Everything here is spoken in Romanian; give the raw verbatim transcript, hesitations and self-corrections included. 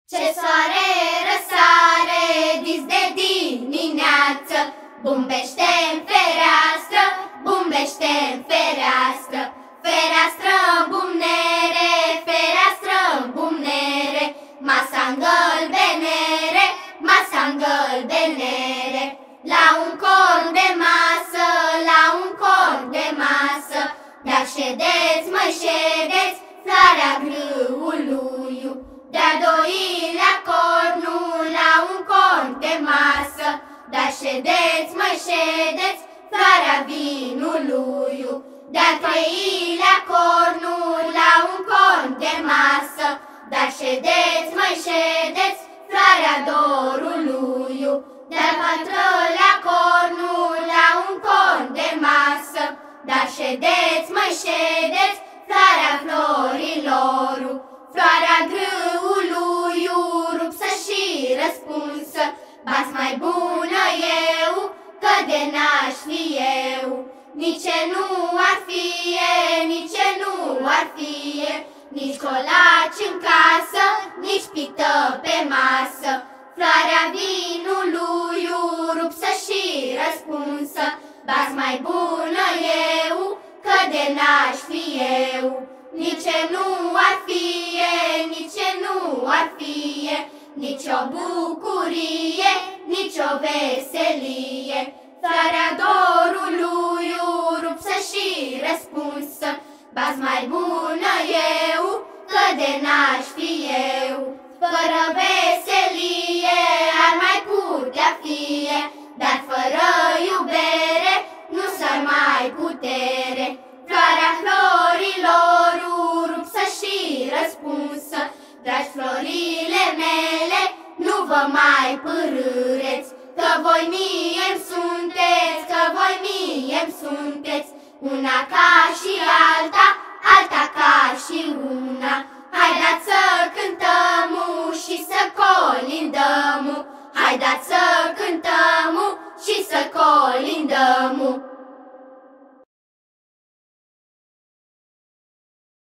Ce soare răsare dis de dimineață, bumbește-n fereastră, bumbește-n fereastră. Fereastră-n bumnere, fereastră-n bumnere, masa-n gălbenere, masa-n gălbenere. La un corn de masă, la un corn de masă, dar ședeți, măi ședeți, floarea grâului. De-a doilea cornul la un corn de masă, dar ședeți, măi ședeți, floarea vinului. De-a treilea cornul la un corn de masă, dar ședeți, măi ședeți, floarea dorului. De-al patrulea cornul la un corn de masă, dar ședeți, măi ședeți, floarea florilor. Floarea grâului, rupsă și răspunsă, ba-s mai bună eu, că de n-aș fi eu. Nici nu ar fie, nici nu ar fie, nici colaci în casă, nici pită pe masă. Floarea vinului, rupsă și răspunsă, ba-s mai bună eu, că de n-aș fi eu. Nici nu ar fie, nici nu ar fie, nici o bucurie, nici o veselie. Floarea dorului, rupsă și răspunsă, ba-s mai bună eu, că de n-aș fi eu. Fără veselie ar mai putea fie, dar fără iubere nu s-ar mai putere. Floarea florilor, rupsă și răspunsă, dragi florile mele, nu vă mai părâreți, că voi mie-mi sunteți, că voi mie-mi sunteți, una ca și alta, alta ca și una. Haideți să cântăm și să colindăm, haideți să cântăm și să colindăm.